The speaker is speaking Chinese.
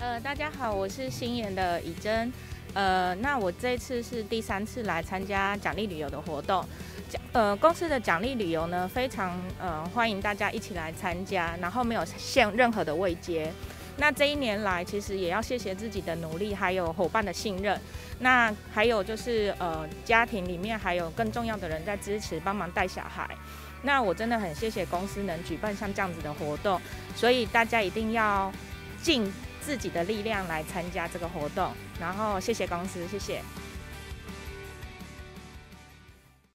大家好，我是新研的以真。那我这次是第3次来参加奖励旅游的活动。公司的奖励旅游呢，非常欢迎大家一起来参加，然后没有限任何的位阶。那这1年来，其实也要谢谢自己的努力，还有伙伴的信任。那还有就是家庭里面还有更重要的人在支持，帮忙带小孩。那我真的很谢谢公司能举办像这样子的活动，所以大家一定要尽自己的力量来参加这个活动，然后谢谢公司，谢谢。